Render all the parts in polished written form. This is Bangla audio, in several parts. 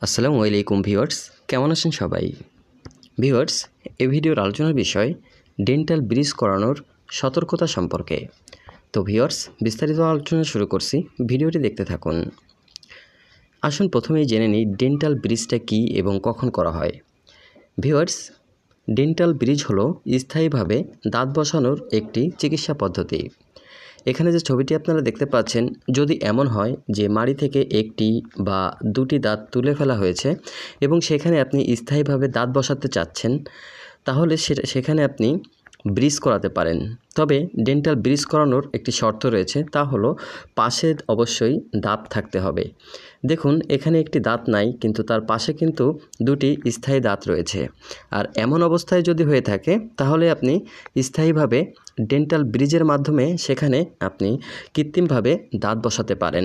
আসসালামু আলাইকুম ভিউয়ার্স, কেমন আছেন সবাই? ভিউয়ার্স, এই ভিডিওর আলোচনার বিষয় ডেন্টাল ব্রিজ করানোর সতর্কতা সম্পর্কে। তো ভিউয়ার্স, বিস্তারিত আলোচনা শুরু করছি, ভিডিওটি দেখতে থাকুন। আসুন প্রথমেই জেনে নিই ডেন্টাল ব্রিজটা কী এবং কখন করা হয়। ভিউয়ার্স, ডেন্টাল ব্রিজ হলো স্থায়ীভাবে দাঁত বসানোর একটি চিকিৎসা পদ্ধতি। এখানে যে ছবিটি আপনারা দেখতে পাচ্ছেন, যদি এমন হয় যে মাড়ি থেকে একটি বা দুটি দাঁত তুলে ফেলা হয়েছে এবং সেখানে আপনি স্থায়ীভাবে দাঁত বসাতে চাচ্ছেন, তাহলে সেখানে আপনি ব্রিজ করাতে পারেন। তবে ডেন্টাল ব্রিজ করানোর একটি শর্ত রয়েছে, তা হলো পাশে অবশ্যই দাঁত থাকতে হবে। দেখুন, এখানে একটি দাঁত নাই, কিন্তু তার পাশে কিন্তু দুটি স্থায়ী দাঁত রয়েছে। আর এমন অবস্থায় যদি হয়ে থাকে, তাহলে আপনি স্থায়ীভাবে ডেন্টাল ব্রিজের মাধ্যমে সেখানে আপনি কৃত্রিমভাবে দাঁত বসাতে পারেন।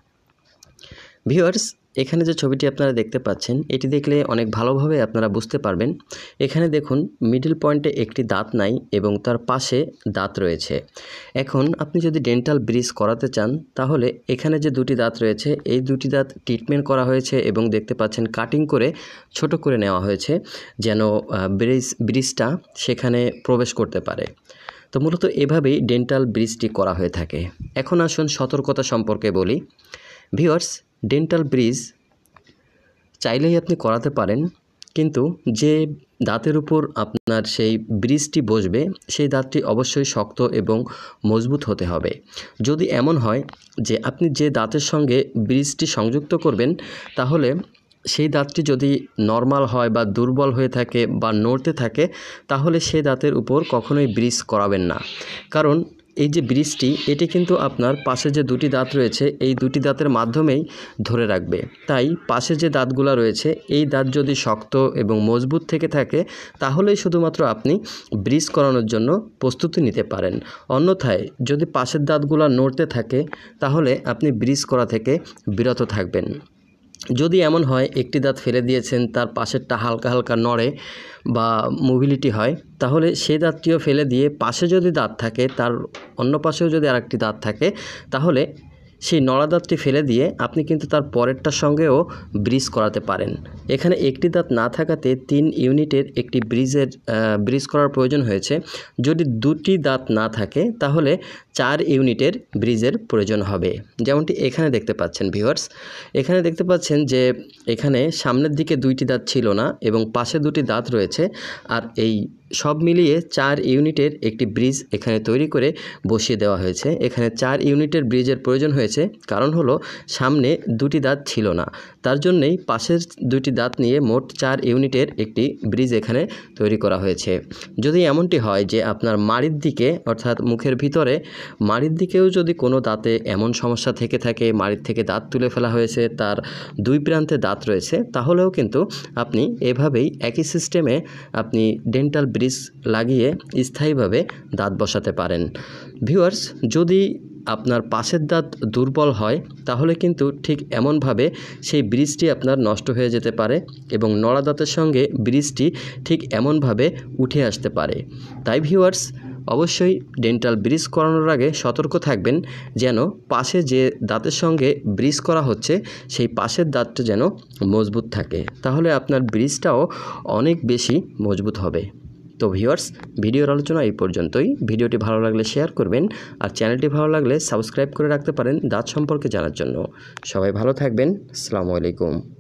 ভিউয়ার্স, এখানে যে ছবিটি আপনারা দেখতে পাচ্ছেন, এটি দেখলে অনেক ভালোভাবে আপনারা বুঝতে পারবেন। এখানে দেখুন, মিডল পয়েন্টে একটি দাঁত নাই এবং তার পাশে দাঁত রয়েছে। এখন আপনি যদি ডেন্টাল ব্রিজ করাতে চান, তাহলে এখানে যে দুটি দাঁত রয়েছে, এই দুটি দাঁত ট্রিটমেন্ট করা হয়েছে এবং দেখতে পাচ্ছেন কাটিং করে ছোট করে নেওয়া হয়েছে, যেন ব্রিজটা সেখানে প্রবেশ করতে পারে। তো মূলত এভাবেই ডেন্টাল ব্রিজটি করা হয়ে থাকে। এখন আসুন সতর্কতা সম্পর্কে বলি। ভিউয়ার্স, ডেন্টাল ব্রিজ চাইলেই আপনি করাতে পারেন, কিন্তু যে দাঁতের উপর আপনার সেই ব্রিজটি বসবে, সেই দাঁতটি অবশ্যই শক্ত এবং মজবুত হতে হবে। যদি এমন হয় যে আপনি যে দাঁতের সঙ্গে ব্রিজটি সংযুক্ত করবেন, তাহলে সেই দাঁতটি যদি নরমাল হয় বা দুর্বল হয়ে থাকে বা নড়তে থাকে, তাহলে সেই দাঁতের উপর কখনোই ব্রিজ করাবেন না। কারণ এই যে ব্রিজটি, এটি কিন্তু আপনার পাশে যে দুটি দাঁত রয়েছে, এই দুটি দাঁতের মাধ্যমেই ধরে রাখবে। তাই পাশে যে দাঁতগুলো রয়েছে, এই দাঁত যদি শক্ত এবং মজবুত থেকে থাকে, তাহলেই শুধুমাত্র আপনি ব্রিজ করানোর জন্য প্রস্তুতি নিতে পারেন। অন্যথায় যদি পাশের দাঁতগুলো নড়তে থাকে, তাহলে আপনি ব্রিজ করা থেকে বিরত থাকবেন। যদি এমন হয় একটি দাঁত ফেলে দিয়েছেন, তার পাশেরটা হালকা হালকা নড়ে বা মোবিলিটি হয়, তাহলে সেই দাঁতটিও ফেলে দিয়ে পাশে যদি দাঁত থাকে, তার অন্য পাশেও যদি আরেকটি দাঁত থাকে, তাহলে সেই নড়া দাঁতটি ফেলে দিয়ে আপনি কিন্তু তার পরেরটার সঙ্গেও ব্রিজ করাতে পারেন। এখানে একটি দাঁত না থাকাতে 3 ইউনিটের একটি ব্রিজ করার প্রয়োজন হয়েছে। যদি দুটি দাঁত না থাকে, তাহলে 4 ইউনিটের ব্রিজের প্রয়োজন হবে। যেমনটি এখানে দেখতে পাচ্ছেন ভিউয়ার্স, এখানে দেখতে পাচ্ছেন যে এখানে সামনের দিকে 2টি দাঁত ছিল না এবং পাশে 2টি দাঁত রয়েছে। আর এই সব মিলিয়ে 4 ইউনিটের একটি ব্রিজ এখানে তৈরি করে বসিয়ে দেওয়া হয়েছে। এখানে 4 ইউনিটের ব্রিজের প্রয়োজন হয়েছে, কারণ হলো সামনে 2টি দাঁত ছিল না, তার জন্যেই পাশের 2টি দাঁত নিয়ে মোট 4 ইউনিটের একটি ব্রিজ এখানে তৈরি করা হয়েছে। যদি এমনটি হয় যে আপনার মাড়ির দিকে, অর্থাৎ মুখের ভিতরে মাড়ির দিকেও যদি কোনো দাঁতে এমন সমস্যা থেকে থাকে, মাড়ির থেকে দাঁত তুলে ফেলা হয়েছে, তার 2 প্রান্তে দাঁত রয়েছে, তাহলেও কিন্তু আপনি এভাবেই একই সিস্টেমে আপনি ডেন্টাল ব্রিজ লাগিয়ে স্থায়ীভাবে দাঁত বসাতে পারেন। ভিউয়ার্স, যদি আপনার পাশের দাঁত দুর্বল হয়, তাহলে কিন্তু ঠিক এমনভাবে সেই ব্রিজটি আপনার নষ্ট হয়ে যেতে পারে এবং নড়া দাঁতের সঙ্গে ব্রিজটি ঠিক এমনভাবে উঠে আসতে পারে। তাই ভিউয়ার্স, অবশ্যই ডেন্টাল ব্রিজ করানোর আগে সতর্ক থাকবেন, যেন পাশে যে দাঁতের সঙ্গে ব্রিজ করা হচ্ছে, সেই পাশের দাঁতটা যেন মজবুত থাকে, তাহলে আপনার ব্রিজটাও অনেক বেশি মজবুত হবে। তো ভিউয়ার্স, ভিডিওর আলোচনা এই পর্যন্তই। ভিডিওটি ভালো লাগলে শেয়ার করবেন, আর চ্যানেলটি ভালো লাগলে সাবস্ক্রাইব করে রাখতে পারেন দাঁত সম্পর্কে জানার জন্য। সবাই ভালো থাকবেন। আসসালামু আলাইকুম।